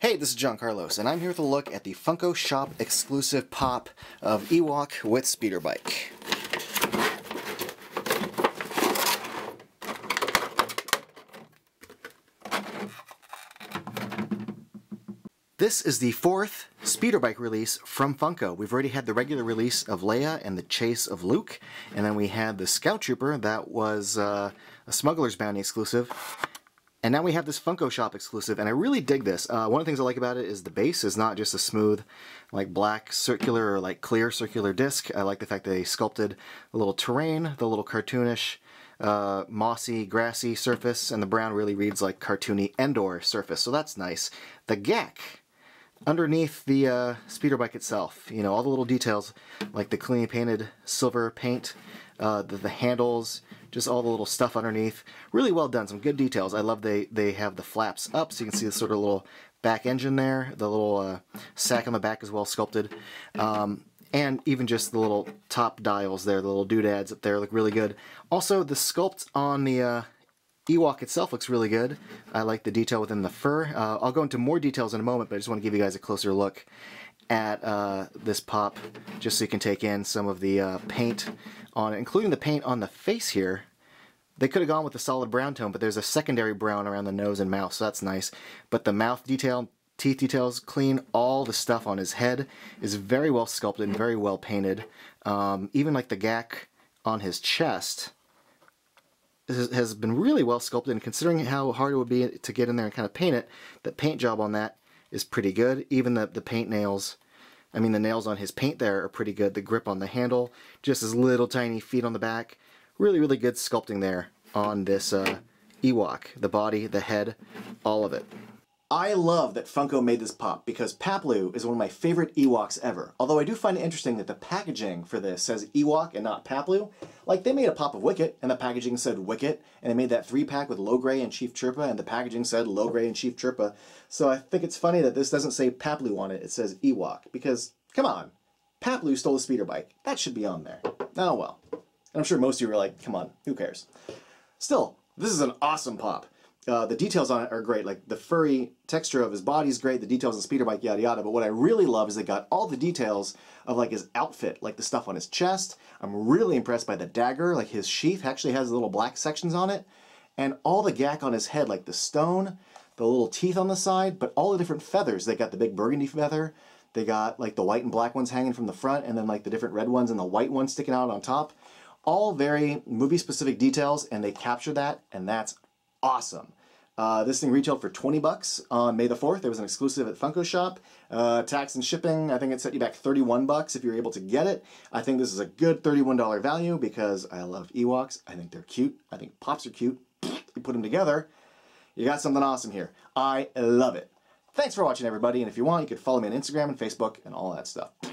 Hey, this is John Carlos, and I'm here with a look at the Funko Shop exclusive pop of Ewok with Speeder Bike. This is the fourth Speeder Bike release from Funko. We've already had the regular release of Leia and the Chase of Luke, and then we had the Scout Trooper that was a Smuggler's Bounty exclusive. And now we have this Funko Shop exclusive, and I really dig this. One of the things I like about it is the base is not just a smooth, like black circular or like clear circular disc. I like the fact that they sculpted a little terrain, the little cartoonish, mossy, grassy surface, and the brown really reads like cartoony Endor surface, so that's nice. The GAC underneath the speeder bike itself, you know, all the little details like the cleanly painted silver paint, the handles, just all the little stuff underneath. Really well done, some good details. I love they have the flaps up so you can see the sort of little back engine there. The little sack on the back is well sculpted. And even just the little top dials there, the little doodads up there look really good. Also, the sculpt on the Ewok itself looks really good. I like the detail within the fur. I'll go into more details in a moment, but I just want to give you guys a closer look at this pop, just so you can take in some of the paint on it, including the paint on the face here. They could have gone with a solid brown tone, but there's a secondary brown around the nose and mouth, so that's nice. But the mouth detail, teeth details, clean. All the stuff on his head is very well sculpted and very well painted. Even like the GAC on his chest has been really well sculpted, and considering how hard it would be to get in there and kind of paint it, the paint job on that is pretty good. Even the paint nails, I mean the nails on his paint there are pretty good. The grip on the handle, just his little tiny feet on the back. Really, really good sculpting there on this Ewok. The body, the head, all of it. I love that Funko made this pop because Paploo is one of my favorite Ewoks ever. Although I do find it interesting that the packaging for this says Ewok and not Paploo. Like, they made a pop of Wicket and the packaging said Wicket, and they made that 3-pack with Logray and Chief Chirpa and the packaging said Logray and Chief Chirpa. So I think it's funny that this doesn't say Paploo on it, it says Ewok. Because, come on, Paploo stole the speeder bike. That should be on there. Oh well. And I'm sure most of you are like, come on, who cares? Still, this is an awesome pop. The details on it are great, like the furry texture of his body is great, the details on the speeder bike, yada yada, but what I really love is they got all the details of like his outfit, like the stuff on his chest. I'm really impressed by the dagger, like his sheath actually has little black sections on it, and all the GAC on his head, like the stone, the little teeth on the side, but all the different feathers. They got the big burgundy feather, they got like the white and black ones hanging from the front, and then like the different red ones and the white ones sticking out on top. All very movie-specific details, and they capture that, and that's awesome. This thing retailed for 20 bucks on May the 4th. It was an exclusive at Funko Shop. Tax and shipping, I think it set you back 31 bucks if you're able to get it. I think this is a good $31 value because I love Ewoks. I think they're cute. I think Pops are cute. You put them together, you got something awesome here. I love it. Thanks for watching, everybody, and if you want, you could follow me on Instagram and Facebook and all that stuff.